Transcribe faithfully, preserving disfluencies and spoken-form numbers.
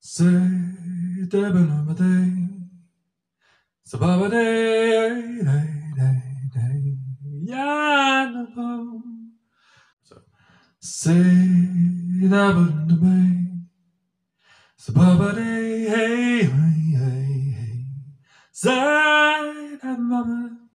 Say day, sababa day, day, day, day, ya no. So say dabba day, sababa day, hey, hey, hey, hey, say dabba.